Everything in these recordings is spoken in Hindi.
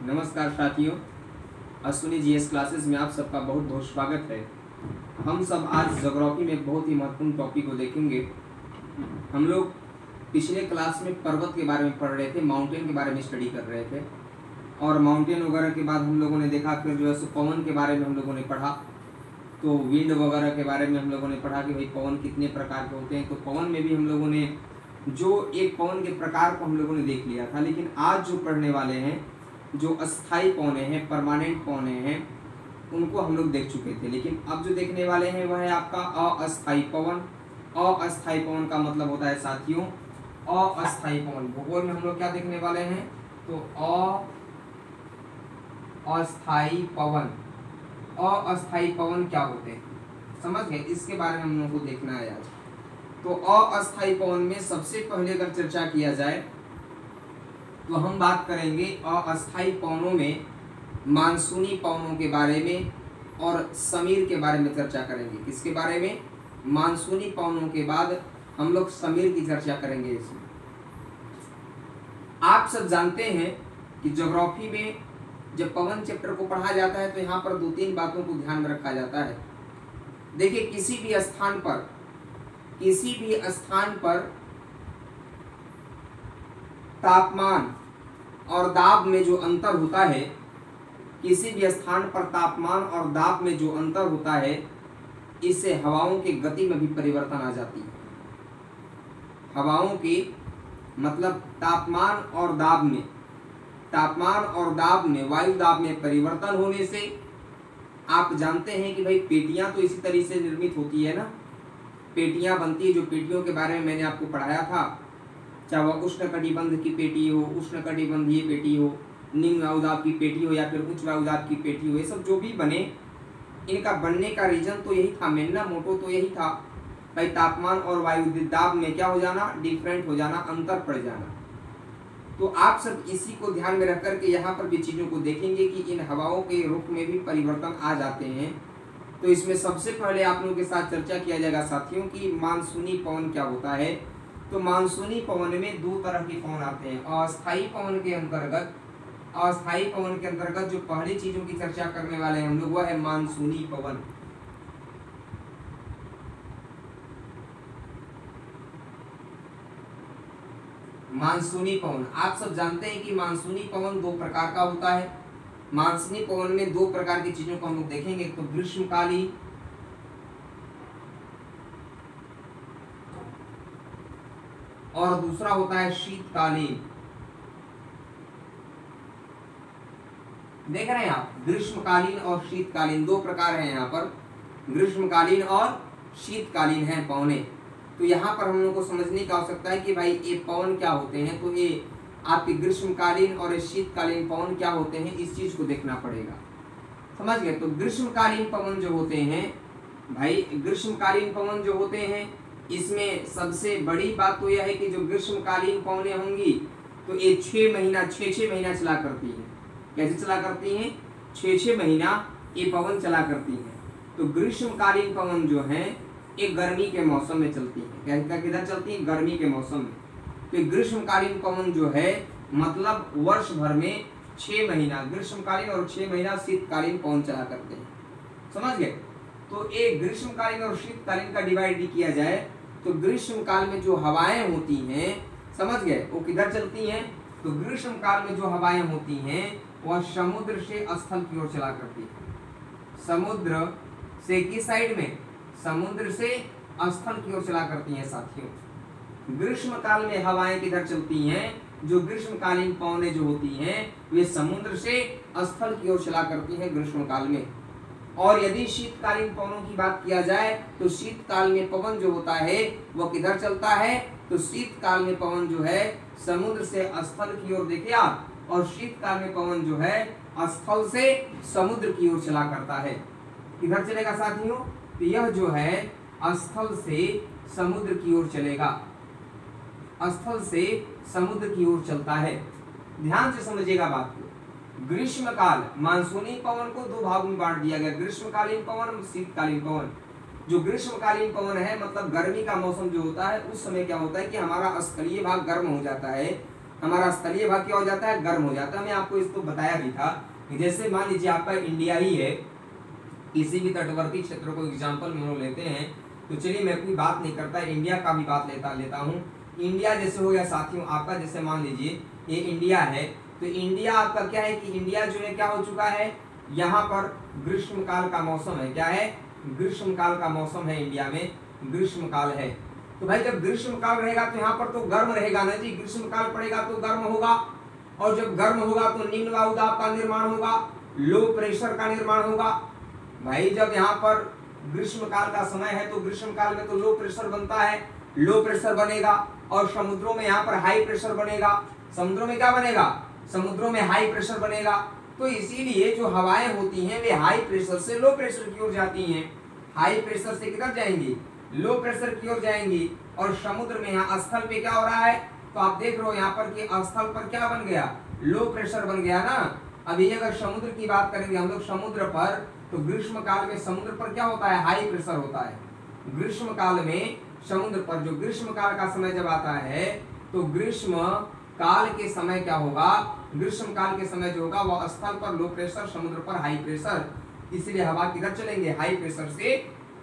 नमस्कार साथियों, अश्विनी जीएस क्लासेस में आप सबका बहुत बहुत स्वागत है। हम सब आज ज्योग्राफी में बहुत ही महत्वपूर्ण टॉपिक को देखेंगे। हम लोग पिछले क्लास में पर्वत के बारे में पढ़ रहे थे, माउंटेन के बारे में स्टडी कर रहे थे और माउंटेन वगैरह के बाद हम लोगों ने देखा फिर जो है पवन के बारे में हम लोगों ने पढ़ा। तो विंड वगैरह के बारे में हम लोगों ने पढ़ा कि भाई पवन कितने प्रकार के होते हैं। तो पवन में भी हम लोगों ने जो एक पवन के प्रकार को हम लोगों ने देख लिया था, लेकिन आज जो पढ़ने वाले हैं जो अस्थाई पवने हैं, परमानेंट पवने हैं, उनको हम लोग देख चुके थे। लेकिन अब जो देखने वाले हैं वह है आपका अस्थाई पवन। अस्थाई पवन का मतलब होता है साथियों अस्थाई पवन। भूगोल में हम लोग क्या देखने वाले हैं, तो अस्थाई पवन। अस्थाई पवन क्या होते हैं समझ गए, इसके बारे में हम लोग को देखना है आज। तो अस्थाई पवन में सबसे पहले अगर चर्चा किया जाए तो हम बात करेंगे अस्थाई पवनों में मानसूनी पवनों के बारे में और समीर के बारे में चर्चा करेंगे। किसके बारे में, मानसूनी पवनों के बाद हम लोग समीर की चर्चा करेंगे। इसमें आप सब जानते हैं कि ज्योग्राफी में जब पवन चैप्टर को पढ़ा जाता है तो यहाँ पर दो तीन बातों को ध्यान में रखा जाता है। देखिए, किसी भी स्थान पर तापमान और दाब में जो अंतर होता है, किसी भी स्थान पर तापमान और दाब में जो अंतर होता है, इससे हवाओं की गति में भी परिवर्तन आ जाती है। हवाओं की मतलब तापमान और दाब में वायु दाब में परिवर्तन होने से आप जानते हैं कि भाई पेटियां तो इसी तरह से निर्मित होती है ना, पेटियां बनती है। जो पेटियों के बारे में मैंने आपको पढ़ाया था, चाहे वह उष्णकटिबंध की पेटी हो, उष्णकटिबंधीय पेटी हो, निम्न वायुदाब की पेटी हो या फिर उच्च वायुदाब की पेटी हो, ये सब जो भी बने, इनका बनने का रीजन तो यही था, मेन मोटो तो यही था भाई तापमान और वायु दाब में क्या हो जाना, डिफरेंट हो जाना, अंतर पड़ जाना। तो आप सब इसी को ध्यान में रख करके यहाँ पर भी चीजों को देखेंगे कि इन हवाओं के रुख में भी परिवर्तन आ जाते हैं। तो इसमें सबसे पहले आप लोगों के साथ चर्चा किया जाएगा साथियों कि मानसूनी पवन क्या होता है। तो मानसूनी पवन में दो तरह के पवन आते हैं। अस्थाई पवन के अंतर्गत जो पहली चीजों की चर्चा करने वाले हैं हम लोग, वह है मानसूनी पवन। मानसूनी पवन आप सब जानते हैं कि मानसूनी पवन दो प्रकार का होता है। मानसूनी पवन में दो प्रकार की चीजों को हम लोग देखेंगे, एक तो ग्रीष्मकालीन और दूसरा होता है शीतकालीन। देख रहे हैं आप, ग्रीष्मकालीन और शीतकालीन दो प्रकार हैं यहाँ पर, ग्रीष्मकालीन और शीतकालीन है पवने। तो यहाँ पर हम लोग को समझने की आवश्यकता है कि भाई ये पवन क्या होते हैं। तो ये आपके ग्रीष्मकालीन और शीतकालीन पवन क्या होते हैं, इस चीज को देखना पड़ेगा, समझ गए। तो ग्रीष्मकालीन पवन जो होते हैं भाई, ग्रीष्मकालीन पवन जो होते हैं, इसमें सबसे बड़ी बात तो यह है कि जो ग्रीष्मकालीन पवनें होंगी तो ये 6 महीना चला करती हैं। कैसे चला करती हैं, 6 महीना ये पवन चला करती हैं। तो ग्रीष्मकालीन पवन जो है ये गर्मी के मौसम में चलती है। किधर चलती है, गर्मी के मौसम में। तो ग्रीष्मकालीन पवन जो है मतलब वर्ष भर में 6 महीना ग्रीष्मकालीन और 6 महीना शीतकालीन पवन चला करते हैं, समझ गए। तो एक ग्रीष्मकालीन और शीतकालीन का डिवाइड भी किया जाए तो ग्रीष्मकाल में जो हवाएं होती हैं, समझ गए, वो किधर चलती हैं। तो ग्रीष्मकाल में जो हवाएं होती हैं वह समुद्र से स्थल की ओर चला करती है। समुद्र से किस साइड में, समुद्र से स्थल की ओर चला करती हैं साथियों। ग्रीष्मकाल में हवाएं किधर चलती हैं, जो ग्रीष्मकालीन पवनें जो होती हैं वे समुद्र से स्थल की ओर चला करती हैं ग्रीष्मकाल में। और यदि शीतकालीन पवनों की बात किया जाए तो शीतकाल में पवन जो होता है वह किधर चलता है, तो शीतकाल में पवन जो है समुद्र से स्थल की ओर, देखिए आप, और शीतकाल में पवन जो है स्थल से समुद्र की ओर चला करता है। किधर चलेगा साथियों, तो यह जो है स्थल से समुद्र की ओर चलेगा, स्थल से समुद्र की ओर चलता है। ध्यान से समझिएगा बात को। ग्रीष्मकाल मानसूनी पवन को दो भाग में बांट दिया गया, ग्रीष्मकालीन पवन, शीतकालीन पवन। जो ग्रीष्मकालीन पवन है मतलब गर्मी का मौसम जो होता है, उस समय क्या होता है कि हमारा स्थलीय भाग गर्म हो जाता है, हमारा स्थलीय भाग क्या हो जाता है, गर्म हो जाता है। मैं आपको इसको बताया भी था कि जैसे मान लीजिए आपका इंडिया ही है, किसी भी तटवर्ती क्षेत्र को एग्जाम्पल में हम लेते हैं, तो चलिए मैं कोई बात नहीं करता, इंडिया का भी बात लेता हूँ। इंडिया जैसे हो गया साथियों आपका, जैसे मान लीजिए ये इंडिया है, तो इंडिया आपका क्या है कि इंडिया जो है क्या हो चुका है, यहाँ पर ग्रीष्म काल का मौसम है। क्या है, ग्रीष्म काल का मौसम है, इंडिया में ग्रीष्म काल है। तो भाई जब ग्रीष्म काल रहेगा तो यहाँ पर तो गर्म रहेगा ना जी, ग्रीष्म काल पड़ेगा तो गर्म होगा, और जब गर्म होगा तो निम्न वायु दाब का निर्माण होगा, लो प्रेशर का निर्माण होगा। भाई जब यहाँ पर ग्रीष्म काल का समय है तो ग्रीष्म काल में तो लो प्रेशर बनता है, लो प्रेशर बनेगा, और समुद्रों में यहाँ पर हाई प्रेशर बनेगा। समुद्रों में क्या बनेगा, समुद्रों में हाई प्रेशर बनेगा। तो इसीलिए जो हवाएं होती हैं वे हाई प्रेशर से लो प्रेशर की ओर जाती हैं, हाई प्रेशर से किधर जाएंगी, लो प्रेशर की ओर जाएंगी। और समुद्र में यहाँ स्थल पे क्या हो रहा है, तो आप देख रहे हो यहाँ पर कि स्थल पर क्या बन गया, लो प्रेशर बन गया ना। अभी अगर समुद्र की बात करेंगे हम लोग समुद्र पर, तो ग्रीष्म काल में समुद्र पर क्या होता है, हाई प्रेशर होता है। ग्रीष्म काल में समुद्र पर, जो ग्रीष्म काल का समय जब आता है तो ग्रीष्म काल के समय क्या होगा, ग्रीष्म काल के समय जो होगा वह स्थल पर लो प्रेशर, समुद्र पर हाई प्रेशर। इसलिए हवा किधर चलेंगे, हाई प्रेशर से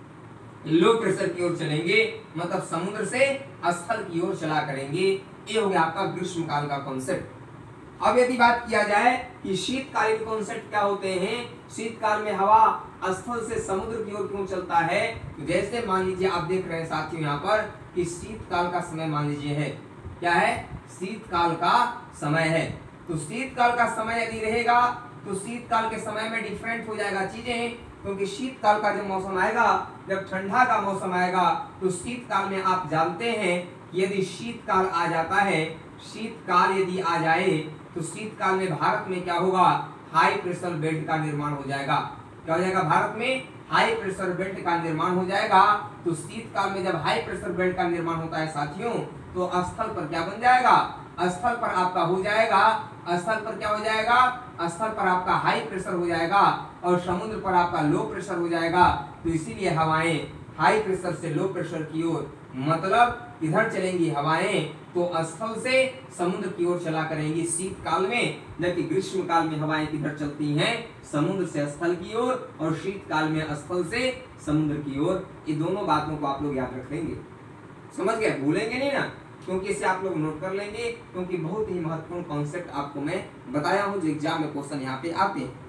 लो प्रेशर की ओर चलेंगे, मतलब समुद्र से स्थल की ओर चला करेंगे। ये हो गया आपका ग्रीष्म काल का कॉन्सेप्ट। अब यदि बात किया जाए कि शीतकालीन कॉन्सेप्ट क्या होते हैं, शीतकाल में हवा स्थल से समुद्र की ओर क्यों चलता है, तो जैसे मान लीजिए आप देख रहे हैं साथियों यहाँ पर कि शीतकाल का समय मान लीजिए है, क्या है, शीतकाल का समय है। तो शीतकाल का समय यदि रहेगा तो शीतकाल के समय में डिफरेंट हो जाएगा चीजें, क्योंकि शीतकाल का जब मौसम आएगा, जब ठंडा का मौसम आएगा, तो शीतकाल में आप जानते हैं यदि शीतकाल आ जाता है, शीतकाल यदि आ जाए तो शीतकाल में भारत में क्या होगा, हाई प्रेशर बेल्ट का निर्माण हो जाएगा। क्या हो जाएगा, भारत में हाई प्रेशर बेल्ट का निर्माण हो जाएगा। तो शीतकाल में जब हाई प्रेशर बेल्ट का निर्माण होता है साथियों, तो स्थल पर क्या बन जाएगा, स्थल पर आपका हो जाएगा, स्थल पर क्या हो जाएगा, स्थल पर आपका हाई प्रेशर हो जाएगा और समुद्र पर आपका लो प्रेशर हो जाएगा। तो इसीलिए हवाएं हाई प्रेशर से लो प्रेशर की ओर, मतलब इधर चलेंगी हवाएं तो स्थल से समुद्र की ओर चला करेंगी शीतकाल में, जबकि ग्रीष्म काल में हवाएं किधर चलती हैं, समुद्र से स्थल की ओर, और शीतकाल में स्थल से समुद्र की ओर। ये दोनों बातों को आप लोग याद रख लेंगे, समझ गए, भूलेंगे नहीं ना, क्योंकि इसे आप लोग नोट कर लेंगे, क्योंकि बहुत ही महत्वपूर्ण कॉन्सेप्ट आपको मैं बताया हूं जो एग्जाम में क्वेश्चन यहाँ पे आते हैं।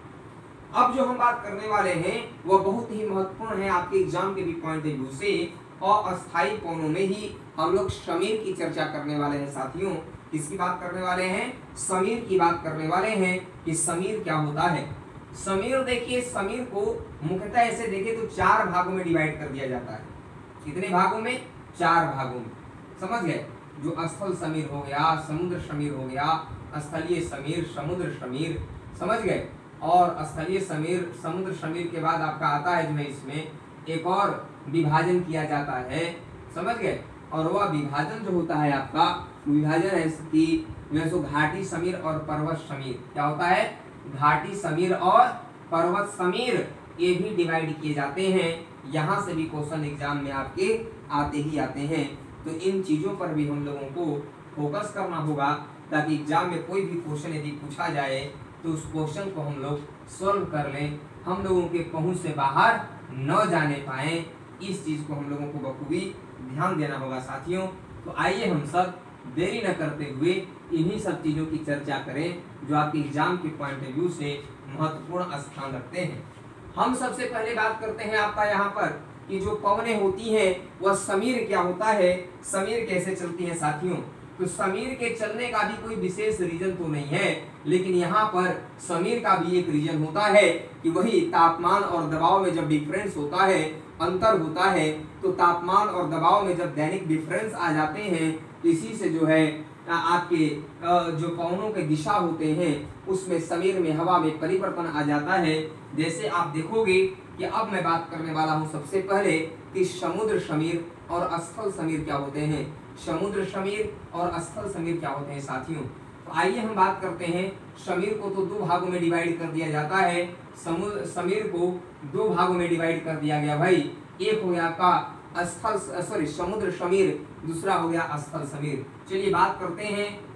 अब जो हम बात करने वाले हैं वो बहुत ही महत्वपूर्ण है आपके एग्जाम के भी पॉइंट ऑफ व्यू से, और अस्थायी कोणों में ही हम लोग समीर की चर्चा करने वाले हैं साथियों। किसकी बात करने वाले हैं, समीर की बात करने वाले हैं कि समीर क्या होता है। समीर देखिए, समीर को मुख्यतः ऐसे देखें तो 4 भागों में डिवाइड कर दिया जाता है। कितने भागों में, 4 भागों में, समझ गए। जो स्थल समीर हो गया, समुद्र समीर हो गया, स्थलीय समीर, समुद्र समीर, समझ गए। और स्थलीय समीर, समुद्र समीर के बाद आपका आता है जो है इसमें एक और विभाजन किया जाता है, समझ गए। और वह विभाजन जो होता है आपका, विभाजन है कि जैसे घाटी समीर और पर्वत समीर, क्या होता है, घाटी समीर और पर्वत समीर, ये भी डिवाइड किए जाते हैं। यहाँ से भी क्वेश्चन एग्जाम में आपके आते ही आते हैं। तो इन चीजों पर भी हम लोगों को फोकस करना होगा, ताकि एग्जाम में कोई भी क्वेश्चन यदि पूछा जाए तो उस क्वेश्चन को हम लोग सॉल्व कर लें, हम लोगों के पहुंच से बाहर न जाने पाए। इस चीज को हम लोगों को बखूबी ध्यान देना होगा साथियों। तो आइए हम सब देरी न करते हुए इन्हीं सब चीजों की चर्चा करें जो आपके एग्जाम के पॉइंट ऑफ व्यू से महत्वपूर्ण स्थान रखते हैं। हम सबसे पहले बात करते हैं आपका यहाँ पर कि जो पवनें होती हैं वह समीर क्या होता है, समीर कैसे चलती है साथियों। तो समीर के चलने का भी कोई विशेष रीजन तो नहीं है, लेकिन यहाँ पर समीर का भी एक रीजन होता है कि वही तापमान और दबाव में जब डिफरेंस होता है, अंतर होता है, तो तापमान और दबाव में जब दैनिक डिफरेंस आ जाते हैं, इसी से जो है आपके जो पवनों के दिशा होते हैं उसमें समीर में, हवा में परिवर्तन आ जाता है। जैसे आप देखोगे कि अब मैं बात करने वाला हूँ सबसे पहले कि समुद्र समीर और स्थल समीर क्या होते हैं। समुद्र समीर और स्थल समीर क्या होते हैं साथियों। तो आइए हम बात करते हैं। समीर को तो 2 भागों में डिवाइड कर दिया जाता है, समुद्र समीर को 2 भागों में डिवाइड कर दिया गया भाई। एक हो गया आपका समुद्र समीर, दूसरा हो गया स्थल समीर। चलिए बात करते हैं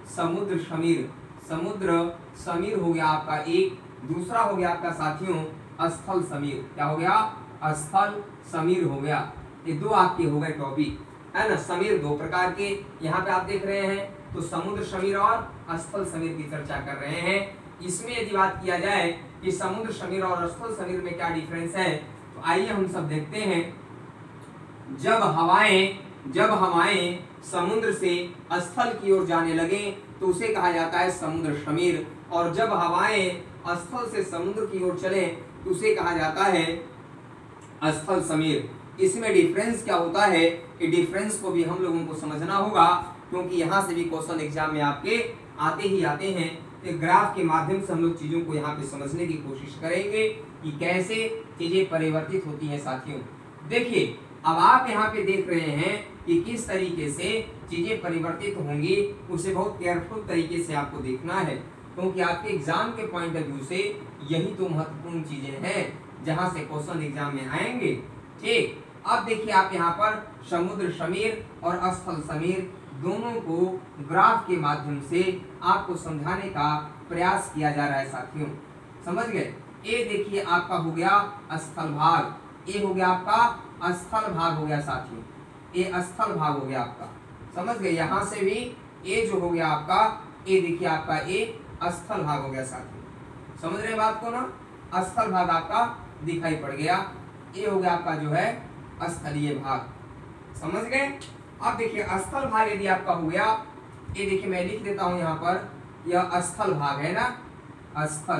समुद्र समीर, समुद्र समीर हो गया आपका एक। दूसरा हो गया आपका साथियों स्थल समीर। क्या हो गया? स्थल समीर हो गया। ये दो आपके हो गए टॉपिक, है ना। समीर दो प्रकार के यहाँ पे आप देख रहे हैं, तो समुद्र समीर और स्थल समीर की चर्चा कर रहे हैं। इसमें यदि बात किया जाए कि समुद्र समीर और स्थल समीर में क्या डिफरेंस है, तो आइए हम सब देखते हैं। जब हवाएं समुद्र से स्थल की ओर जाने लगे तो उसे कहा जाता है समुद्र समीर, और जब हवाएं स्थल से समुद्र की ओर चले तो उसे कहा जाता है स्थल समीर। इसमें डिफरेंस क्या होता है, कि डिफरेंस को भी हम लोगों को समझना होगा, क्योंकि यहाँ से भी क्वेश्चन एग्जाम में आपके आते ही आते हैं। एक ग्राफ के माध्यम से हम लोग चीजों को यहाँ पे समझने की कोशिश करेंगे कि कैसे चीजें परिवर्तित होती हैं साथियों। देखिए अब आप यहाँ पे देख रहे हैं कि किस तरीके से चीजें परिवर्तित होंगी, उसे बहुत केयरफुल तरीके से आपको देखना है, क्योंकि आपके एग्जाम के पॉइंट ऑफ व्यू से यही तो महत्वपूर्ण चीजें हैं जहां से क्वेश्चन एग्जाम में आएंगे। ठीक, अब देखिए आप यहाँ पर समुद्र समीर और स्थल समीर दोनों को ग्राफ के माध्यम से आपको समझाने का प्रयास किया जा रहा है साथियों। समझ गए? ये देखिए आपका हो गया स्थल भाग, ये हो गया आपका स्थल भाग हो गया साथियों, ये स्थल भाग हो गया आपका। समझ गए? यहाँ से भी ये जो हो गया आपका, ये देखिए आपका ये स्थल भाग हो गया साथियों। समझ रहे बात को ना? स्थल भाग आपका दिखाई पड़ गया, ये हो गया आपका जो है स्थलीय भाग। समझ गए? अब देखिए स्थल भाग यदि आपका हो गया, ये देखिए मैं लिख देता हूं यहाँ पर, यह स्थल भाग है ना, स्थल,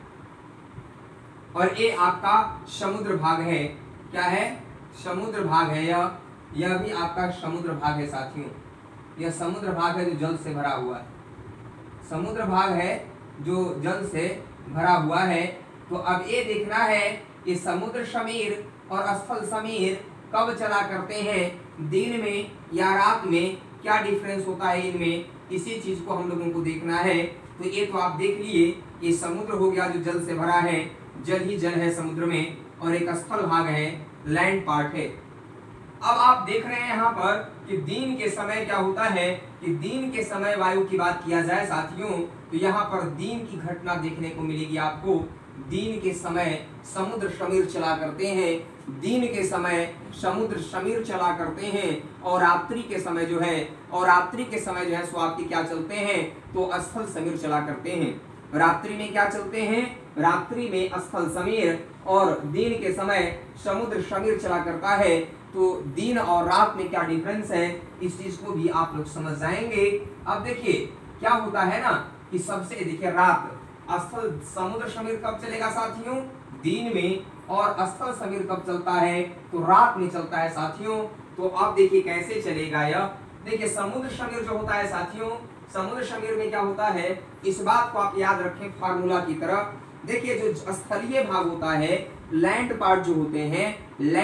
और ये आपका समुद्र भाग है। क्या है? समुद्र भाग है। यह भी आपका समुद्र भाग है साथियों। यह समुद्र भाग है जो जल से भरा हुआ है, समुद्र भाग है जो जल से भरा हुआ है। तो अब ये देखना है कि समुद्र समीर और स्थल समीर कब चला करते हैं, दिन में या रात में, क्या डिफरेंस होता है इनमें, इसी चीज को हम लोगों को देखना है। तो ये तो आप देख लिए, ये समुद्र हो गया जो जल से भरा है, जल ही जल है समुद्र में, और एक स्थल भाग है, लैंड पार्ट है। अब आप देख रहे हैं यहाँ पर कि दिन के समय क्या होता है, कि दिन के समय वायु की बात किया जाए साथियों, तो यहाँ पर दिन की घटना देखने को मिलेगी आपको। दिन के समय समुद्र समीर चला करते हैं, दिन के समय समुद्र समीर चला करते हैं, और रात्रि के समय जो है, सो आपके क्या चलते हैं, तो स्थल समीर चला करते हैं। रात्रि में क्या चलते हैं, रात्रि में स्थल समीर, और दिन के समय समुद्र समीर चला करता है। तो दिन और रात में क्या डिफरेंस है, इस चीज को भी आप लोग समझ जाएंगे। अब देखिए क्या होता है ना, कि सबसे देखिए रात, स्थल समुद्र समीर कब चलेगा साथियों, दिन में, और स्थल समीर कब चलता है, तो रात में चलता है साथियों। तो अब देखिए कैसे चलेगा यह। देखिए समुद्र समीर जो होता है साथियों, समुद्र समीर में क्या होता है, इस बात को आप याद रखें फार्मूला की तरह। देखिए जो स्थलीय भाग होता है, लैंड पार्ट जो होते हैं,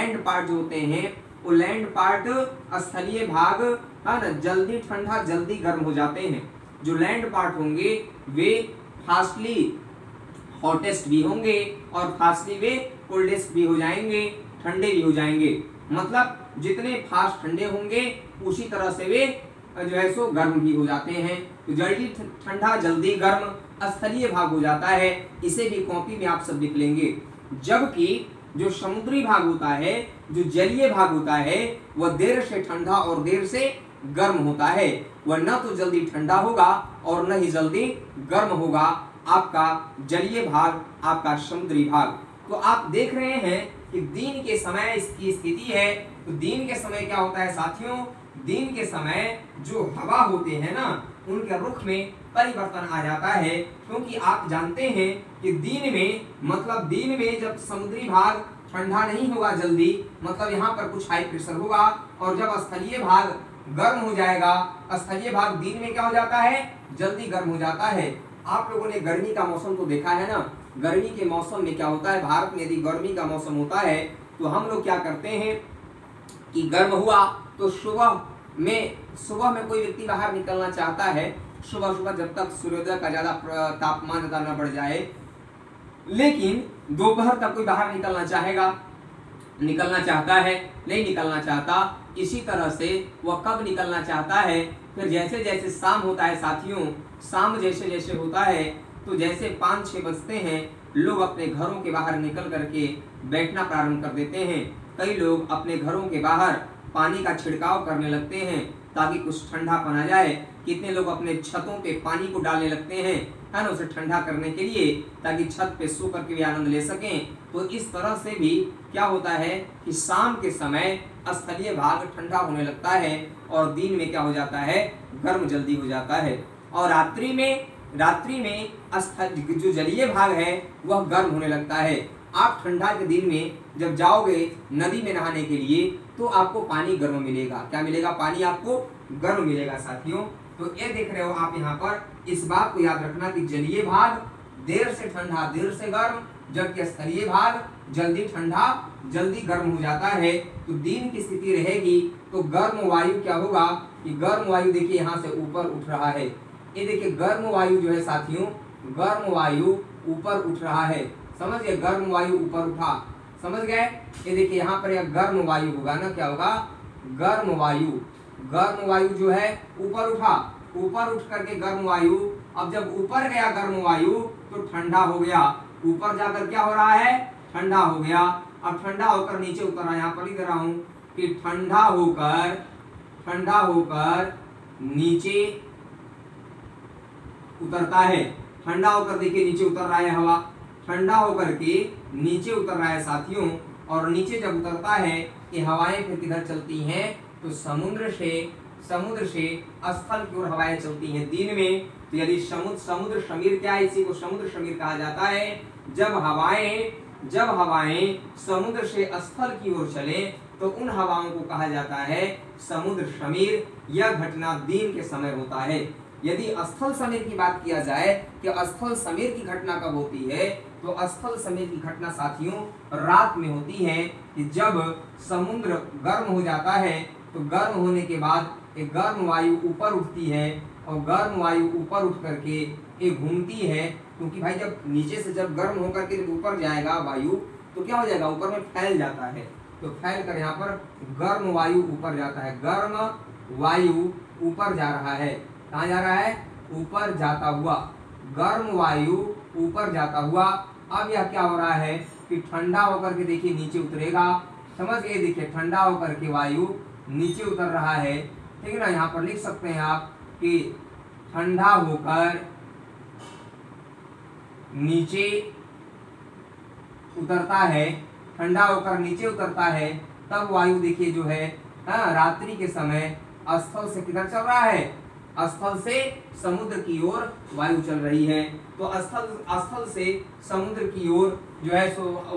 वो लैंड पार्ट स्थलीय भाग है ना, जल्दी ठंडा जल्दी गर्म हो जाते हैं। जो लैंड पार्ट होंगे वे फास्टली हॉटेस्ट भी होंगे, और फास्टली वे कोल्डेस्ट भी हो जाएंगे, ठंडे भी हो जाएंगे। मतलब जितने फास्ट ठंडे होंगे उसी तरह से वे जो है सो गर्म भी हो जाते हैं। तो जल्दी ठंडा जल्दी गर्म स्थलीय भाग हो जाता है। इसे भी कॉपी में आप सब लिख लेंगे। जबकि जो समुद्री भाग होता है, जो जलीय भाग होता है, वह देर से ठंडा और देर से गर्म होता है। वह न तो जल्दी ठंडा होगा और न ही जल्दी गर्म होगा, आपका जलीय भाग, आपका समुद्री भाग। तो आप देख रहे हैं कि दिन के समय इसकी स्थिति है। तो दिन के समय क्या होता है साथियों, दिन के समय जो हवा होते हैं ना, उनके रुख में परिवर्तन आ जाता है। क्योंकि आप जानते हैं कि दिन में जब समुद्री भाग ठंडा नहीं होगा जल्दी, मतलब यहाँ पर कुछ हाई प्रेशर होगा, और जब स्थलीय भाग गर्म हो जाएगा, स्थलीय भाग दिन में क्या हो जाता है, जल्दी गर्म हो जाता है। आप लोगों ने गर्मी का मौसम तो देखा है ना, गर्मी के मौसम में क्या होता है, भारत में यदि गर्मी का मौसम होता है तो हम लोग क्या करते हैं कि गर्म हुआ तो सुबह में कोई व्यक्ति बाहर निकलना चाहता है, सुबह जब तक सूर्योदय का ज्यादा तापमान ज्यादा न बढ़ जाए, लेकिन दोपहर तक कोई बाहर निकलना चाहता है, नहीं निकलना चाहता। इसी तरह से वह कब निकलना चाहता है, फिर जैसे जैसे शाम होता है साथियों, शाम जैसे जैसे होता है तो जैसे 5-6 बजते हैं लोग अपने घरों के बाहर निकल करके बैठना प्रारंभ कर देते हैं। कई लोग अपने घरों के बाहर पानी का छिड़काव करने लगते हैं ताकि कुछ ठंडापन आ जाए। कितने लोग अपने छतों पे पानी को डालने लगते हैं, है ना, उसे ठंडा करने के लिए, ताकि छत पे सो करके भी आनंद ले सकें। तो इस तरह से भी क्या होता है कि शाम के समय स्थलीय भाग ठंडा होने लगता है और दिन में क्या हो जाता है, गर्म जल्दी हो जाता है। और रात्रि में जो जलीय भाग है वह गर्म होने लगता है। आप ठंडा के दिन में जब जाओगे नदी में नहाने के लिए तो आपको पानी गर्म मिलेगा। क्या मिलेगा? पानी आपको गर्म मिलेगा साथियों। तो ये देख रहे हो आप यहाँ पर, इस बात को याद रखना कि जलीय भाग देर से ठंडा देर से गर्म, जबकि स्थलीय भाग जल्दी ठंडा जल्दी गर्म हो जाता है। तो दिन की स्थिति रहेगी तो गर्म वायु क्या होगा कि गर्म वायु देखिए यहाँ से ऊपर उठ रहा है। ये देखिए गर्म वायु जो है साथियों, गर्म वायु ऊपर उठ रहा है। समझ गए? गर्म वायु ऊपर उठा, समझ गए? ये देखिए यहाँ पर यह गर्म वायु होगा ना, क्या होगा? गर्म वायु जो है ऊपर उठा, ऊपर उठ करके गर्म वायु, अब जब ऊपर गया गर्म वायु तो ठंडा हो गया, ऊपर जाकर क्या हो रहा है? ठंडा हो गया। अब ठंडा होकर नीचे उतर रहा है। यहाँ पर लिख रहा हूं कि ठंडा होकर नीचे उतरता है। ठंडा होकर देखिए नीचे उतर रहा है हवा, ठंडा होकर के नीचे उतर रहा है साथियों। और नीचे जब उतरता है ये हवाएं फिर किधर चलती हैं? तो समुद्र से स्थल की ओर हवाएं चलती हैं दिन में। तो यदि समुद्र समीर क्या है? इसी को समुद्र समीर कहा जाता है। जब हवाएं समुद्र से स्थल की ओर चले तो उन हवाओं को कहा जाता है समुद्र समीर। यह घटना दिन के समय होता है। यदि स्थल समीर की बात किया जाए कि स्थल समीर की घटना कब होती है, तो स्थल समीर की घटना साथियों रात में होती है कि जब समुद्र गर्म हो जाता है तो गर्म होने के बाद एक गर्म वायु ऊपर उठती है और गर्म वायु ऊपर उठ करके ये घूमती है। क्योंकि भाई जब नीचे से जब गर्म होकर के ऊपर जाएगा वायु तो क्या हो जाएगा? ऊपर में फैल जाता है। तो फैल कर यहाँ पर गर्म वायु ऊपर जाता है, गर्म वायु ऊपर जा रहा है। कहाँ जा रहा है? ऊपर जाता हुआ, गर्म वायु ऊपर जाता हुआ। अब यह क्या हो रहा है कि ठंडा होकर के देखिए नीचे उतरेगा। समझ गए? देखिए ठंडा होकर के वायु नीचे उतर रहा है, ठीक है ना। यहाँ पर लिख सकते हैं आप कि ठंडा होकर नीचे उतरता है, ठंडा होकर नीचे उतरता है। तब वायु देखिए जो है रात्रि के समय स्थल से किधर चल रहा है? स्थल से समुद्र की ओर वायु चल रही है। तो स्थल से समुद्र की ओर जो है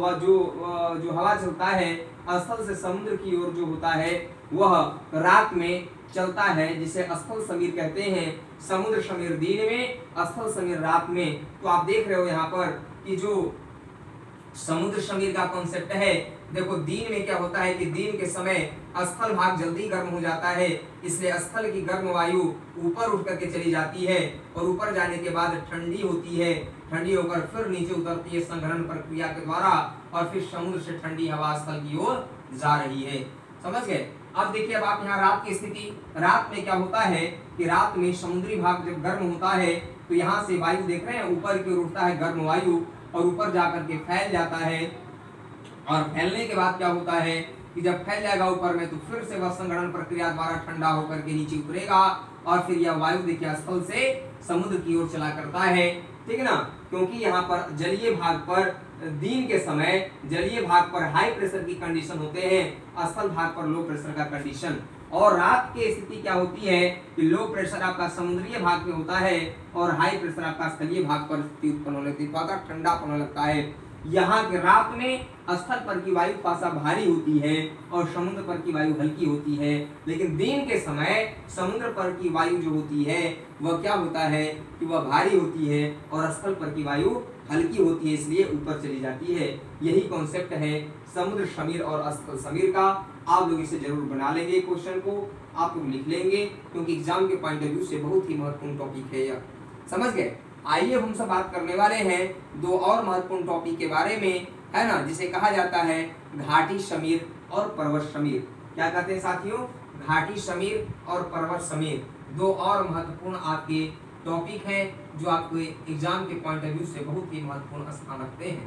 जो हवा चलता है, स्थल से समुद्र की ओर जो होता है वह रात में चलता है, जिसे स्थल समीर कहते हैं। समुद्र समीर दिन में, स्थल समीर रात में। तो आप देख रहे हो यहाँ पर कि जो समुद्र समीर का कॉन्सेप्ट है, देखो दिन में क्या होता है कि दिन के समय स्थल भाग जल्दी गर्म हो जाता है, इसलिए स्थल की गर्म वायु ऊपर उठ करके चली जाती है और ऊपर जाने के बाद ठंडी होती है, ठंडी होकर फिर नीचे उतरती है संघनन प्रक्रिया के द्वारा और फिर समुद्र से ठंडी हवा स्थल की ओर जा रही है। समझ गए? अब देखिए, अब आप यहाँ रात की स्थिति, रात में क्या होता है कि रात में समुद्री भाग जब गर्म होता है तो यहाँ से वायु देख रहे हैं ऊपर की ओर उठता है गर्म वायु और ऊपर जाकर के फैल जाता है। और फैलने के बाद क्या होता है कि जब फैल जाएगा ऊपर में तो फिर से वह संघनन प्रक्रिया द्वारा ठंडा होकर के नीचे उतरेगा और फिर यह वायु देखिए स्थल से समुद्र की ओर चला करता है, ठीक है ना। क्योंकि यहाँ पर जलीय भाग पर दिन के समय जलीय भाग पर हाई प्रेशर की कंडीशन होते हैं, स्थल भाग पर लो प्रेशर का कंडीशन। और रात की स्थिति क्या होती है कि लो प्रेशर आपका समुद्रीय भाग में होता है और हाई प्रेशर आपका स्थलीय भाग पर स्थिति उत्पन्न होने लगती है, ठंडा होने लगता है। यहाँ के रात में स्थल पर की वायु पासा भारी होती है और समुद्र पर की वायु हल्की होती है, लेकिन दिन के समय समुद्र पर की वायु जो होती है वह क्या होता है कि वह भारी होती है और स्थल पर की वायु हल्की होती है, इसलिए ऊपर चली जाती है। यही कॉन्सेप्ट है समुद्र समीर और स्थल समीर का। आप लोग इसे जरूर बना लेंगे, क्वेश्चन को आप लोग लिख लेंगे, क्योंकि एग्जाम के पॉइंट ऑफ व्यू से बहुत ही महत्वपूर्ण टॉपिक है यह। समझ गए? आइए हम सब बात करने वाले हैं दो और महत्वपूर्ण टॉपिक के बारे में, है ना, जिसे कहा जाता है घाटी समीर और पर्वत समीर। क्या कहते हैं साथियों? घाटी समीर और पर्वत समीर। दो और महत्वपूर्ण आपके टॉपिक हैं जो आपके एग्जाम के पॉइंट ऑफ व्यू से बहुत ही महत्वपूर्ण स्थान रखते हैं।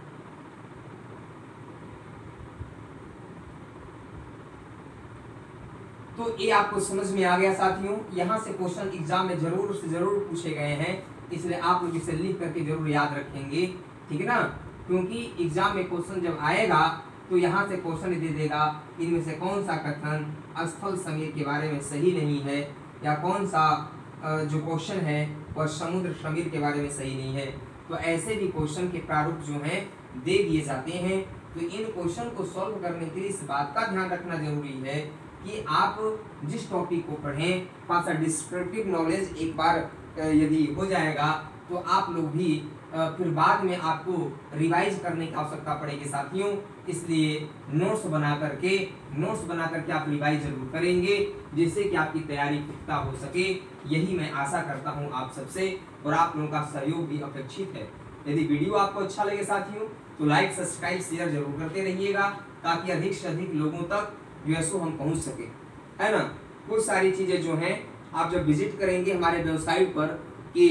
तो ये आपको समझ में आ गया साथियों। यहाँ से क्वेश्चन एग्जाम में जरूर से जरूर पूछे गए हैं, इसलिए आप लोग इसे लिख करके जरूर याद रखेंगे, ठीक है ना। क्योंकि एग्जाम में क्वेश्चन जब आएगा तो यहाँ से क्वेश्चन दे देगा इनमें से कौन सा कथन स्थल समीर के बारे में सही नहीं है, या कौन सा जो क्वेश्चन है वह समुद्र समीर के बारे में सही नहीं है। तो ऐसे भी क्वेश्चन के प्रारूप जो हैं दे दिए जाते हैं। तो इन क्वेश्चन को सॉल्व करने के लिए इस बात का ध्यान रखना जरूरी है कि आप जिस टॉपिक को पढ़ें पास डिस्क्रिप्टिव नॉलेज एक बार यदि हो जाएगा तो आप लोग भी फिर बाद में आपको रिवाइज करने की आवश्यकता पड़ेगी साथियों। इसलिए नोट्स बना करके आप रिवाइज जरूर करेंगे, जिससे कि आपकी तैयारी पुख्ता हो सके। यही मैं आशा करता हूं आप सबसे, और आप लोगों का सहयोग भी अपेक्षित है। यदि वीडियो आपको अच्छा लगे साथियों तो लाइक सब्सक्राइब शेयर जरूर करते रहिएगा, ताकि अधिक से अधिक लोगों तक जो है सो हम पहुंच सके, है ना। कुछ सारी चीजें जो हैं आप जब विजिट करेंगे हमारे वेबसाइट पर कि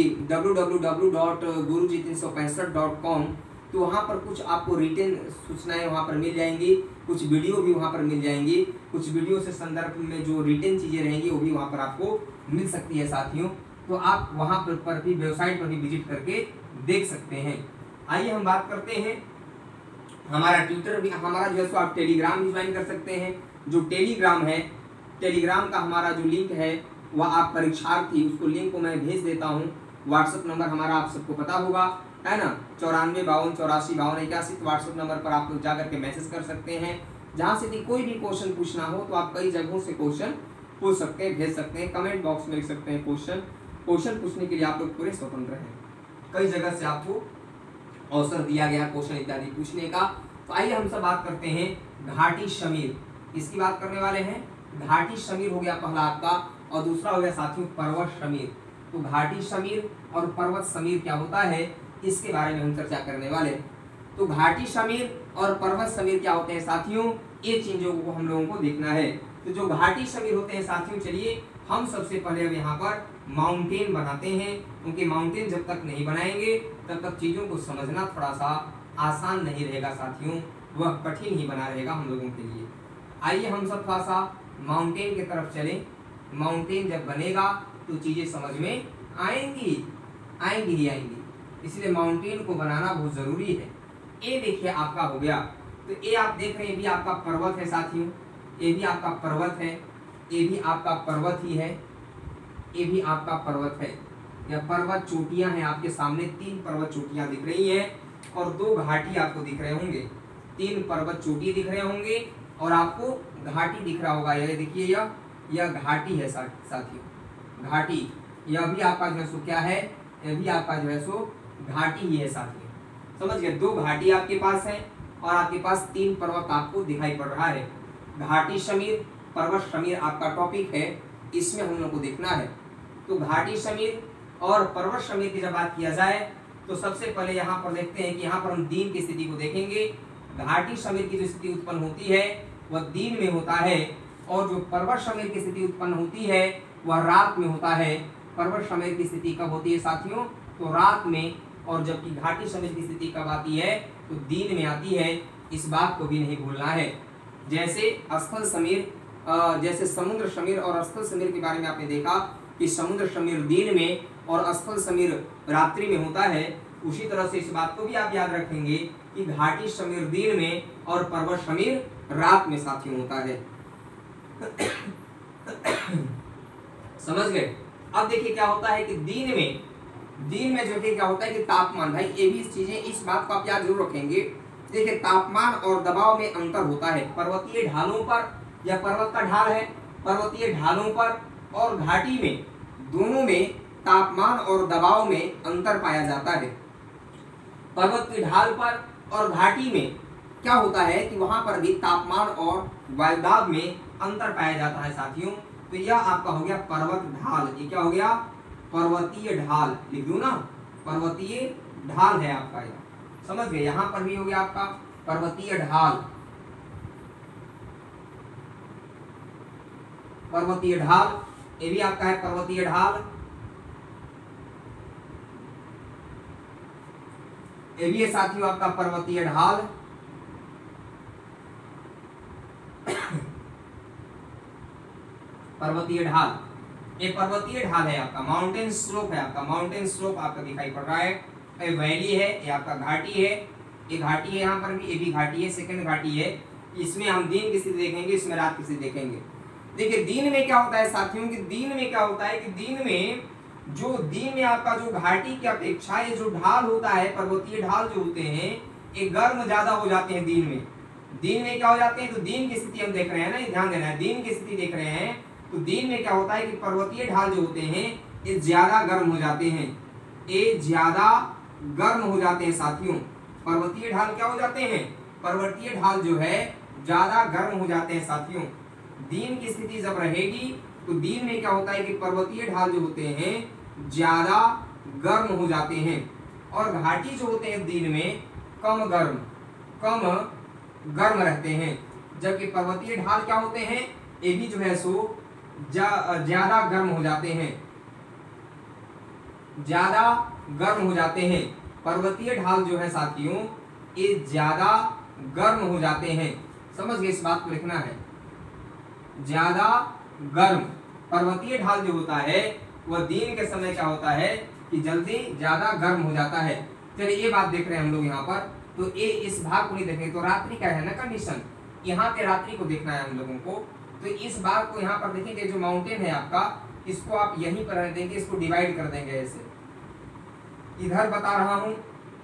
www.guruji365.com, तो वहाँ पर कुछ आपको रिटेन सूचनाएं वहाँ पर मिल जाएंगी, कुछ वीडियो भी वहाँ पर मिल जाएंगी, कुछ वीडियो से संदर्भ में जो रिटेन चीज़ें रहेंगी वो भी वहाँ पर आपको मिल सकती है साथियों। तो आप वहाँ पर भी वेबसाइट पर भी विजिट करके देख सकते हैं। आइए हम बात करते हैं हमारा ट्विटर भी, हमारा जो है सो आप टेलीग्राम भी ज्वाइन कर सकते हैं। जो टेलीग्राम है, टेलीग्राम का हमारा जो लिंक है वह आप परीक्षार्थी, उसको लिंक को मैं भेज देता हूँ। व्हाट्सएप नंबर हमारा आप सबको पता होगा, है ना, 94 52 84 52 81। व्हाट्सएप नंबर पर आप लोग जाकर के मैसेज कर सकते हैं। जहाँ से भी कोई भी क्वेश्चन पूछना हो तो आप कई जगहों से क्वेश्चन पूछ सकते हैं, भेज सकते हैं, कमेंट बॉक्स में लिख सकते हैं क्वेश्चन पूछने के लिए आप लोग पूरे स्वतंत्र हैं। कई जगह से आपको अवसर दिया गया क्वेश्चन इत्यादि पूछने का। तो आइए हम सब बात करते हैं घाटी समीर, इसकी बात करने वाले हैं। घाटी समीर हो गया पहला आपका, और दूसरा हो गया साथियों पर्वत समीर। तो घाटी समीर और पर्वत समीर क्या होता है, इसके बारे में हम चर्चा करने वाले। तो घाटी समीर और पर्वत समीर क्या होते हैं साथियों, ये चीजों को हम लोगों को देखना है। तो जो घाटी समीर होते हैं साथियों, चलिए हम सबसे पहले अब यहाँ पर माउंटेन बनाते हैं, क्योंकि माउंटेन जब तक नहीं बनाएंगे तब तक चीजों को समझना थोड़ा सा आसान नहीं रहेगा साथियों, वह कठिन ही बना रहेगा हम लोगों के लिए। आइए हम सब थोड़ा सा माउंटेन की तरफ चलें। माउंटेन जब बनेगा तो चीजें समझ में आएंगी ही आएंगी, इसलिए माउंटेन को बनाना बहुत जरूरी है। ये देखिए आपका हो गया। तो ये आप देख रहे हैं, ये भी आपका पर्वत है साथियों, ये भी आपका पर्वत है, ये भी आपका पर्वत ही है, ये भी आपका पर्वत है। यह पर्वत चोटियां हैं आपके सामने, 3 पर्वत चोटियां दिख रही हैं और 2 घाटी आपको दिख रहे होंगे। 3 पर्वत चोटी दिख रहे होंगे और आपको घाटी दिख रहा होगा। यह देखिए यह घाटी है साथियों, घाटी। यह भी आपका जो है सो क्या है, यह भी आपका जो है सो घाटी ही है साथियों, समझ गए। 2 घाटी आपके पास है और आपके पास 3 पर्वत आपको दिखाई पड़ रहा है। घाटी समीर पर्वत समीर आपका टॉपिक है, इसमें हम लोग को देखना है। तो घाटी समीर और पर्वत समीर की जब बात किया जाए तो सबसे पहले यहाँ पर देखते हैं कि यहाँ पर हम दिन की स्थिति को देखेंगे। घाटी समीर की जो स्थिति उत्पन्न होती है वह दिन में होता है, और जो पर्वत समीर की स्थिति उत्पन्न होती है वह रात में होता है। पर्वत समीर की स्थिति कब होती है साथियों, तो रात में, और जबकि घाटी समीर की स्थिति कब आती है तो दिन में आती है। इस बात को भी नहीं भूलना है। जैसे स्थल समीर, जैसे समुद्र समीर और स्थल समीर के बारे में आपने देखा कि समुद्र समीर दिन में और स्थल समीर रात्रि में होता है, उसी तरह से इस बात को भी आप याद रखेंगे कि घाटी समीर दिन में और पर्वत समीर रात में साथियों होता है। समझ गए। अब देखिए क्या होता है कि दिन में जो कि क्या होता है कि तापमान, भाई ये भी चीजें, इस बात को आप याद जरूर रखेंगे। देखिए तापमान और दबाव में अंतर होता है। पर्वतीय ढालों पर, यह पर्वत का ढाल है, पर्वतीय ढालों पर और घाटी में, दोनों में तापमान और दबाव में अंतर पाया जाता है। पर्वत की ढाल पर और घाटी में क्या होता है कि वहां पर भी तापमान और वायुदाब में अंतर पाया जाता है साथियों। तो यह आपका हो गया पर्वत ढाल, ये क्या हो गया, पर्वतीय ढाल। लिख दूं ना, पर्वतीय ढाल है आपका, यह समझ गए। यहां पर भी हो गया आपका पर्वतीय ढाल, पर्वतीय ढाल। ये भी आपका है पर्वतीय ढाल, ये भी है साथियों आपका पर्वतीय ढाल। पर्वतीय ढाल, ये पर्वतीय ढाल है आपका, माउंटेन स्लोप है आपका, माउंटेन स्लोप आपका दिखाई पड़ रहा है। ये वैली है, ये आपका घाटी है, ये घाटी है, यहाँ पर भी ये भी घाटी है, सेकंड घाटी है। इसमें हम दिन की स्थिति देखेंगे, इसमें रात की स्थिति देखेंगे। देखिए दिन में क्या होता है साथियों कि दिन में क्या होता है कि दिन में आपका जो घाटी की अपेक्षा ये जो ढाल होता है, पर्वतीय ढाल जो होते हैं ये गर्म ज्यादा हो जाते हैं दिन में। दिन में क्या हो जाते हैं, तो दिन की स्थिति हम देख रहे हैं ना, ध्यान देना है, दिन की स्थिति देख रहे हैं। तो दिन में क्या होता है कि पर्वतीय ढाल जो होते हैं ये ज्यादा गर्म हो जाते हैं, ये ज्यादा गर्म हो जाते हैं साथियों। पर्वतीय ढाल क्या हो जाते हैं, पर्वतीय ढाल जो है ज्यादा गर्म हो जाते हैं साथियों। दिन की स्थिति जब रहेगी तो दिन में क्या होता है कि पर्वतीय ढाल जो होते हैं ज्यादा गर्म हो जाते हैं, और घाटी जो होते हैं दिन में कम गर्म रहते हैं। जबकि पर्वतीय ढाल क्या होते हैं, ये भी जो है सो ज्यादा गर्म हो जाते हैं, ज्यादा गर्म हो जाते हैं। पर्वतीय ढाल जो है साथियों ये ज्यादा गर्म हो जाते हैं, समझ गए, इस बात को लिखना है, ज्यादा गर्म। पर्वतीय ढाल जो होता है वह दिन के समय क्या होता है कि जल्दी ज्यादा गर्म हो जाता है। चलिए ये बात देख रहे हैं हम लोग यहाँ पर, तो ये इस भाग को नहीं देखेंगे। तो रात्रि का है ना कंडीशन, यहाँ पे रात्रि को देखना है हम लोगों को। तो इस भाग को यहाँ पर देखेंगे, जो माउंटेन है आपका इसको आप यहीं पर रहने देंगे, इसको डिवाइड कर देंगे ऐसे, इधर बता रहा हूं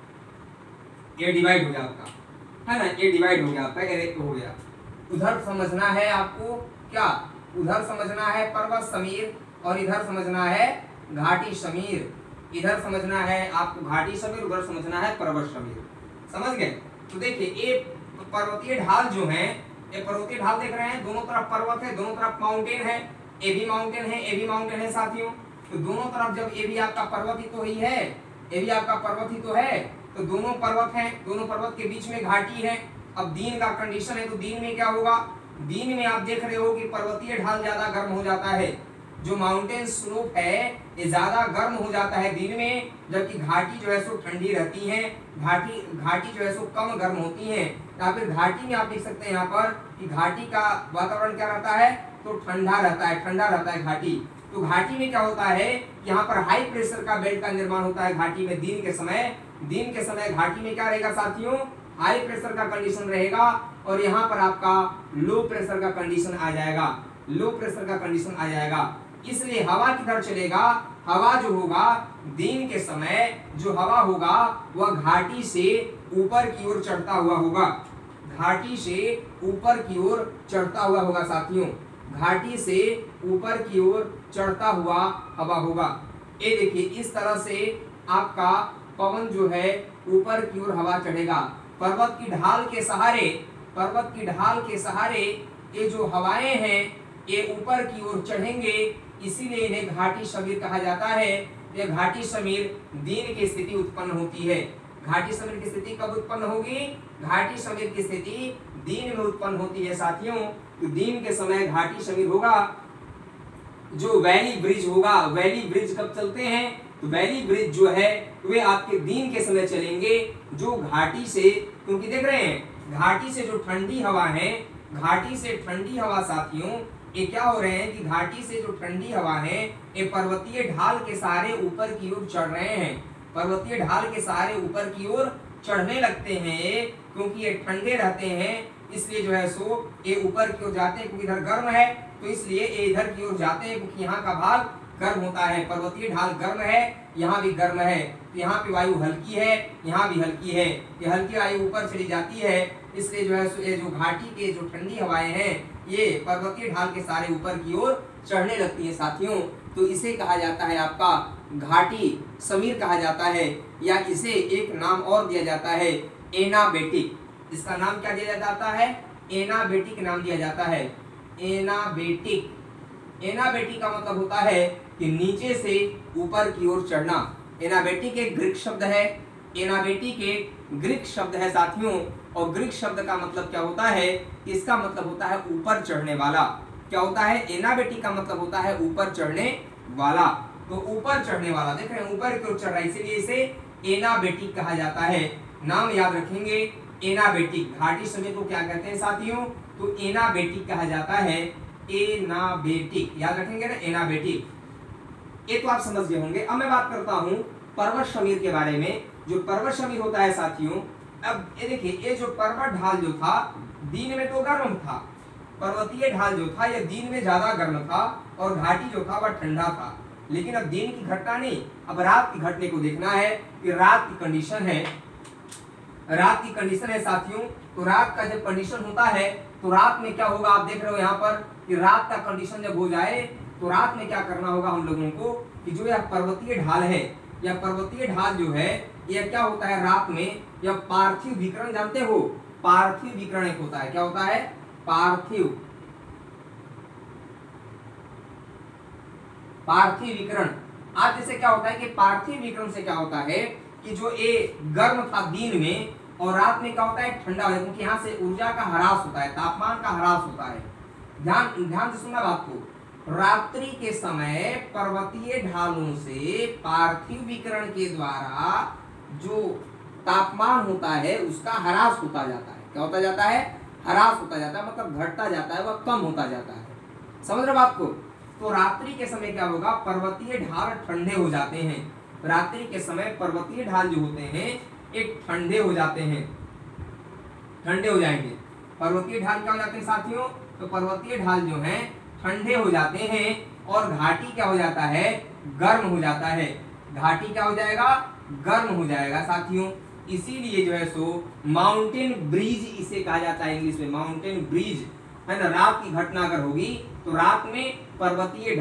ये डिवाइड हो गया आपका, है ना, ये डिवाइड हो गया आपका, एक हो गया। उधर समझना है आपको क्या, उधर समझना है पर्वत समीर और इधर समझना है घाटी समीर। इधर समझना है आपको घाटी समीर, उधर समझना है पर्वत समीर, समझ गए। तो देखिए ये पर्वतीय ढाल जो है, ये पर्वतीय ढाल देख रहे हैं, दोनों तरफ पर्वत है, दोनों तरफ माउंटेन है, ये भी माउंटेन है, ये भी माउंटेन है साथियों। तो दोनों तरफ जब ये भी आपका पर्वत ही तो ही है, ये भी आपका पर्वत ही तो है, तो दोनों पर्वत हैं, दोनों पर्वत के बीच में घाटी है। अब दिन का कंडीशन है, तो दिन में क्या होगा, दिन में आप देख रहे हो कि पर्वतीय ढाल ज्यादा गर्म हो जाता है, जो माउंटेन स्लोप है ये ज्यादा गर्म हो जाता है दिन में, जबकि घाटी जो है सो ठंडी रहती है, घाटी जो है सो कम गर्म होती है। या फिर घाटी में आप देख सकते हैं यहाँ पर कि घाटी का वातावरण क्या रहता है, तो ठंडा रहता है, ठंडा रहता है घाटी। तो घाटी में क्या होता है, यहाँ पर हाई प्रेशर का बेल्ट का निर्माण होता है घाटी में दिन के समय घाटी में क्या रहेगा साथियों, हाई प्रेशर का कंडीशन रहेगा, और यहाँ पर आपका लो प्रेशर का कंडीशन आ जाएगा, लो प्रेशर का कंडीशन आ जाएगा। इसलिए हवा किधर चलेगा, हवा जो होगा दिन के समय जो हवा होगा वह घाटी से ऊपर की ओर चढ़ता हुआ होगा, घाटी से ऊपर की ओर चढ़ता हुआ होगा साथियों, घाटी से ऊपर की ओर चढ़ता हुआ हवा होगा। ये देखिए इस तरह से आपका पवन जो है ऊपर की ओर हवा चढ़ेगा। पर्वत की ढाल के सहारे ये जो हवाएं हैं ये ऊपर की ओर चढ़ेंगे, इसीलिए इन्हें घाटी समीर कहा जाता है। ये घाटी समीर दिन की स्थिति उत्पन्न होती है। घाटी समीर की स्थिति कब उत्पन्न होगी, घाटी समीर की स्थिति दिन में उत्पन्न होती है साथियों। तो दिन के समय घाटी समीर होगा। जो वैली ब्रिज होगा, वैली ब्रिज कब चलते हैं, तो वैली ब्रिज जो है वे आपके दिन के समय चलेंगे, जो घाटी से, क्योंकि देख रहे हैं घाटी से जो ठंडी हवा है, घाटी से ठंडी हवा साथियों ये क्या हो रहे हैं कि घाटी से जो ठंडी हवा है ये पर्वतीय ढाल के सहारे ऊपर की ओर चढ़ रहे हैं, पर्वतीय ढाल के सहारे ऊपर की ओर चढ़ने लगते हैं, क्योंकि ये ठंडे रहते हैं, इसलिए जो है सो ये ऊपर की ओर जाते हैं। क्योंकि इधर गर्म है तो इसलिए ये इधर की ओर जाते हैं, क्योंकि यहाँ का भाग गर्म होता है, पर्वतीय ढाल गर्म है, यहाँ भी गर्म है, तो यहाँ पे वायु हल्की है, यहाँ भी हल्की है, ये हल्की वायु ऊपर चली जाती है, इसलिए जो है ये जो घाटी के जो ठंडी हवाएं हैं ये पर्वतीय ढाल के सारे ऊपर की ओर चढ़ने लगती है साथियों। तो इसे कहा जाता है आपका घाटी समीर कहा जाता है, या इसे एक नाम और दिया जाता है एनाबेटिक। इसका नाम क्या दिया जाता है, एनाबेटिक नाम दिया जाता है, एनाबेटिक। एनाबेटिक का मतलब होता है कि नीचे से ऊपर की ओर चढ़ना। एनाबेटिक एक ग्रीक शब्द है, एनाबेटिक एक ग्रीक शब्द है साथियों, और ग्रीक शब्द का मतलब क्या होता है, इसका मतलब होता है ऊपर चढ़ने वाला। क्या होता है, एनाबेटिक का मतलब होता है ऊपर चढ़ने वाला। तो ऊपर चढ़ने वाला, देख रहे हैं ऊपर की ओर चढ़ रहा है, इसीलिए इसे एनाबेटिक कहा जाता है। नाम याद रखेंगे, एनाबेटिक। घाटी समय को क्या कहते हैं साथियों, तो एनाबेटिक कहा जाता है, एनाबेटिक, याद रखेंगे ना, एनाबेटिक। ये तो आप समझ गए होंगे। अब मैं बात करता हूं पर्वत समीर के बारे में। जो पर्वत समीर होता है साथियों, अब ये देखिए, ये जो पर्वत ढाल जो था दिन में तो गर्म था, पर्वतीय ढाल जो था यह दिन में ज्यादा गर्म था और घाटी जो था वह ठंडा था। लेकिन अब दिन की घटना नहीं, अब रात की घटने को देखना है कि रात की कंडीशन है, रात की कंडीशन है साथियों। तो रात का जब कंडीशन होता है तो रात में क्या होगा, आप देख रहे हो यहाँ पर कि रात का कंडीशन जब हो जाए तो रात में क्या करना होगा हम लोगों को, कि जो यह पर्वतीय ढाल है, यह पर्वतीय ढाल जो है यह क्या होता है रात में, यह पार्थिव विकिरण, जानते हो पार्थिव विकिरण एक होता है, क्या होता है, पार्थिव विकिरण। आज जैसे क्या होता है कि पार्थिव विकिरण से क्या होता है कि जो ये गर्म था दिन में और रात में क्या होता है ठंडा हो, क्योंकि यहाँ से ऊर्जा का ह्रास होता है, तापमान का ह्रास होता है। ध्यान से सुनना बात को। रात्रि के समय पर्वतीय ढालों से पार्थिव विकिरण के द्वारा जो तापमान होता है उसका ह्रास होता जाता है। क्या होता जाता है, ह्रास होता जाता है, मतलब घटता जाता है, वह कम होता जाता है। समझ रहे बात को। तो रात्रि के समय क्या होगा, पर्वतीय ढाल ठंडे हो जाते हैं। रात्रि के समय पर्वतीय ढाल जो होते हैं एक ठंडे हो जाते हैं, ठंडे हो जाएंगे। पर्वतीय ढाल क्या हो जाते हैं साथियों, तो पर्वतीय ढाल जो हैं ठंडे हो जाते हैं और घाटी क्या हो जाता है, गर्म हो जाता है। घाटी क्या हो जाएगा, गर्म हो जाएगा साथियों। इसीलिए जो है सो माउंटेन ब्रिज इसे कहा जाता है इंग्लिश में, माउंटेन ब्रिज है ना। रात की घटना अगर होगी तो रात में पर्वतीय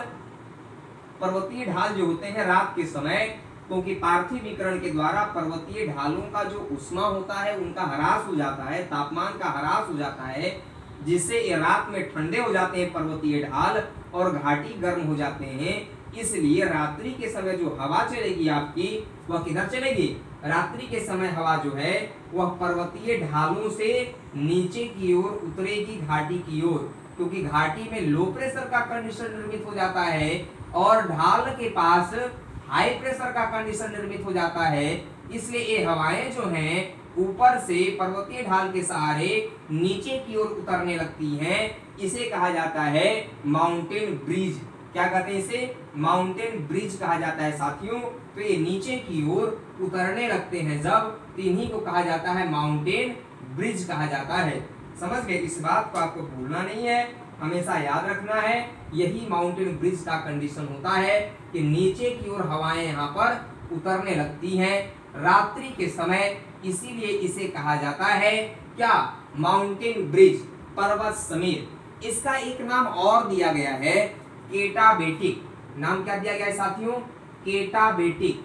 ढाल जो होते हैं रात के समय, क्योंकि पार्थिव विकिरण के द्वारा पर्वतीय ढालों का जो ऊष्मा होता है उनका ह्रास हो जाता है, तापमान का ह्रास हो जाता है, जिससे ये रात में ठंडे हो जाते हैं पर्वतीय ढाल और घाटी गर्म हो जाते हैं। इसलिए रात्रि के समय जो हवा चलेगी आपकी, वह किधर चलेगी, रात्रि के समय हवा जो है वह पर्वतीय ढालों से नीचे की ओर उतरेगी घाटी की ओर, क्योंकि घाटी में लो प्रेशर का कंडीशन निर्मित हो जाता है और ढाल के पास हाई प्रेशर का कंडीशन निर्मित हो जाता है। इसलिए ये हवाएं जो हैं ऊपर से पर्वतीय ढाल के सहारे नीचे की ओर उतरने लगती हैं। इसे कहा जाता है माउंटेन ब्रिज। क्या कहते हैं इसे, माउंटेन ब्रिज कहा जाता है साथियों। तो ये नीचे की ओर उतरने लगते हैं जब, तो इन्हीं को कहा जाता है माउंटेन ब्रिज कहा जाता है। समझ गए, इस बात को आपको भूलना नहीं है, हमेशा याद रखना है। यही माउंटेन ब्रिज का कंडीशन होता है कि नीचे की ओर हवाएं यहाँ पर उतरने लगती हैं रात्रि के समय, इसीलिए इसे कहा जाता है क्या, माउंटेन ब्रिज, पर्वत समीर। इसका एक नाम और दिया गया है, केटाबेटिक। नाम क्या दिया गया है साथियों, केटाबेटिक।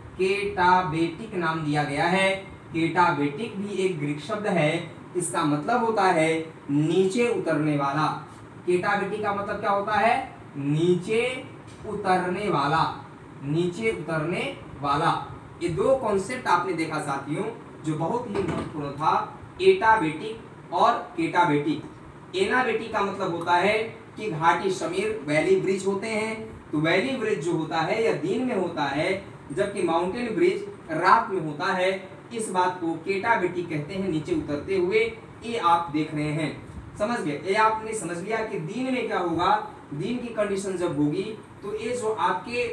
केटाबेटिक नाम दिया गया है। केटाबेटिक भी एक ग्रीक शब्द है, इसका मतलब होता है नीचे उतरने वाला। केटाबेटिक का मतलब क्या होता है, नीचे उतरने वाला, नीचे उतरने वाला। ये दो कॉन्सेप्ट आपने देखा साथियों जो बहुत ही महत्वपूर्ण था, एटाबेटिक और केटाबेटिक। एनाबेटिक का मतलब होता है कि घाटी समीर वैली ब्रिज होते हैं, तो वैली ब्रिज जो होता है यह दिन में होता है, जबकि माउंटेन ब्रिज रात में होता है। इस बात को केटाबेटिक कहते हैं, नीचे उतरते हुए। ये आप देख रहे हैं, समझ गए। ये आपने समझ लिया कि दिन में क्या होगा, दिन की कंडीशन जब होगी तो ये जो आपके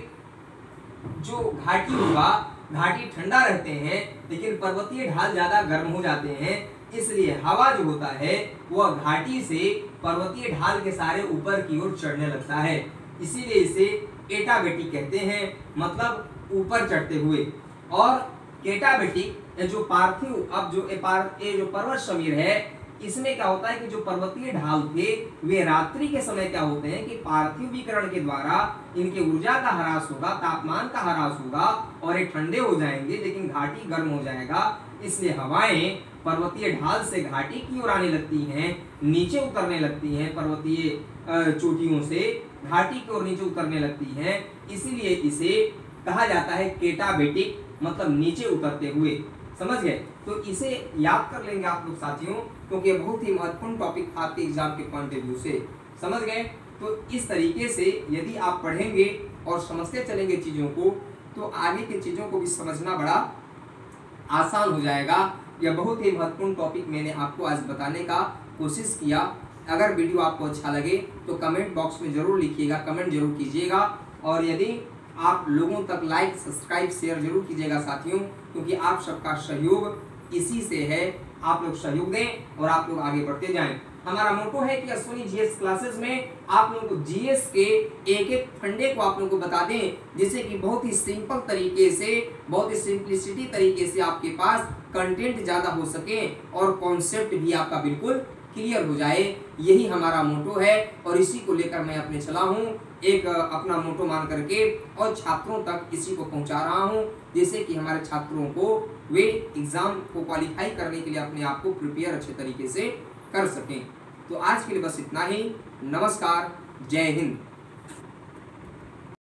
जो घाटी होगा, घाटी ठंडा रहते हैं लेकिन पर्वतीय ढाल ज्यादा गर्म हो जाते हैं, इसलिए हवा जो होता है वह घाटी से पर्वतीय ढाल के सारे ऊपर की ओर चढ़ने लगता है। इसीलिए इसे एटाबेटिक कहते हैं, मतलब ऊपर चढ़ते हुए। और केटाबेटिक जो पार्थिव, अब जो जो पर्वत समीर है, इसमें क्या होता है कि जो पर्वतीय ढाल थे वे रात्रि के समय क्या होते हैं कि पार्थिव विकिरण के द्वारा इनके ऊर्जा का ह्रास होगा, तापमान का ह्रास होगा और ये ठंडे हो जाएंगे, लेकिन घाटी गर्म हो जाएगा। इसलिए हवाएं पर्वतीय ढाल से घाटी की ओर आने लगती हैं, नीचे उतरने लगती हैं, पर्वतीय चोटियों से घाटी की ओर नीचे उतरने लगती हैं। इसीलिए इसे कहा जाता है केटाबेटिक, मतलब नीचे उतरते हुए। समझ गए, तो इसे याद कर लेंगे आप लोग साथियों, क्योंकि बहुत ही महत्वपूर्ण टॉपिक आपके एग्जाम के पॉइंट ऑफ व्यू से। समझ गए? तो इस तरीके से यदि आप पढ़ेंगे और समझते चलेंगे चीज़ों को, तो आगे की चीज़ों को भी समझना बड़ा आसान हो जाएगा। यह बहुत ही महत्वपूर्ण टॉपिक मैंने आपको आज बताने का कोशिश किया। अगर वीडियो आपको अच्छा लगे तो कमेंट बॉक्स में ज़रूर लिखिएगा, कमेंट जरूर कीजिएगा, और यदि आप लोगों तक लाइक सब्सक्राइब शेयर जरूर कीजिएगा साथियों, क्योंकि आप सबका सहयोग इसी से है। आप लोग सहयोग दें और आप लोग आगे बढ़ते जाएं। हमारा मोटो है कि अश्विनी जीएस क्लासेस में आप लोगों को जीएस के एक एक फंडे को आप लोगों को बता दें, जिससे कि बहुत ही सिंपल तरीके से, बहुत ही सिंपलिसिटी तरीके से आपके पास कंटेंट ज़्यादा हो सके और कॉन्सेप्ट भी आपका बिल्कुल क्लियर हो जाए। यही हमारा मोटो है और इसी को लेकर मैं अपने चला हूँ, एक अपना मोटो मान करके, और छात्रों तक इसी को पहुँचा रहा हूँ, जिससे कि हमारे छात्रों को वे एग्ज़ाम को क्वालिफाई करने के लिए अपने आप को प्रिपेयर अच्छे तरीके से कर सकें। तो आज के लिए बस इतना ही। नमस्कार, जय हिंद।